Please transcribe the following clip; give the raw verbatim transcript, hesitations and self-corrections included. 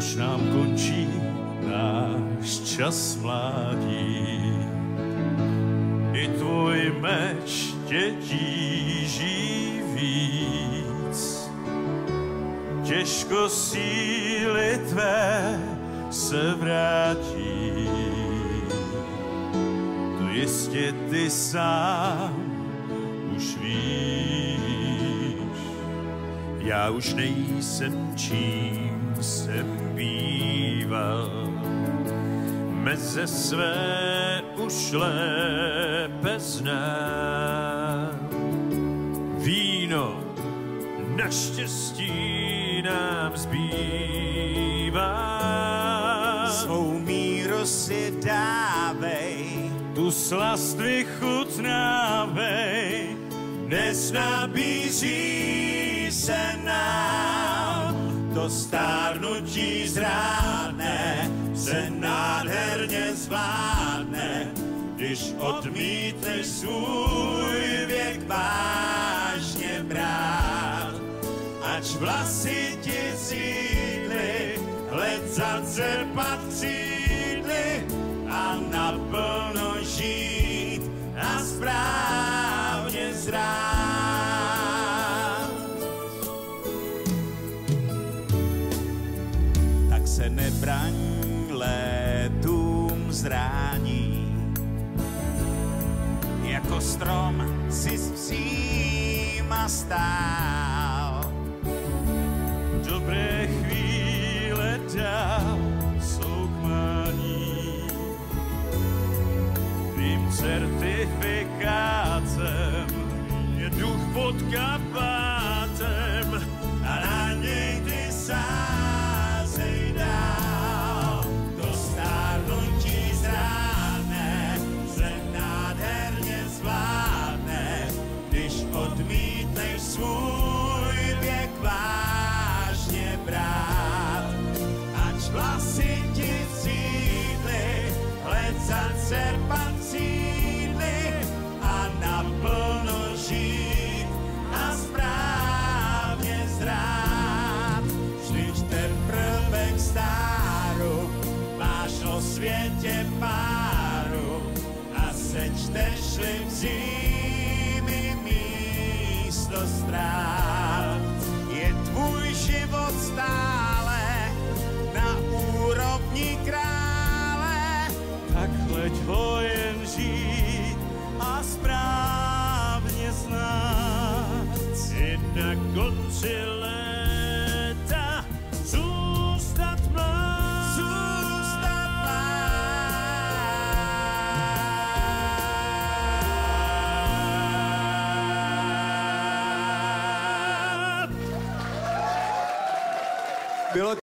už nám končí náš čas mládí. I tvůj meč tě tíží víc, těžko síly tvé se vrátí. To jistě ty sám už víš. Já už nejsem čím jsem býval, meze své už lépe znám. Víno naštěstí nám zbývá. Svou míru si dávej, Tu slast vychutnávej, dnes nabízí se nám. To stárnutí zrádné se nádherně zvládne, když odmítneš svůj věk vážně brát. Ač vlasy ti sídly, hled zacrpat křídly a naplno žít a správně zrát. Tak se nebraň létům zrání, jako strom si zpříma stál. dobré chvíle dál jsou k mání. Tvým certifikátem je duch pod kapátem a na něj ty sázej dál. To stárnutí zrádné se nádherně zvládne, když odmítneš svůj věk vážně brát. Ač vlasy ti cídly, hled zacrpat cídly a naplno žít a správně zrát. Vždyť teprve k stáru máš o světě páru a sečteš-li v zimy místo strát. Je tvůj život stále na úrovni krále, tak leď ho jen žít a správně znát. I na konci léta zůstat mlád. Zůstat mlád. Bylo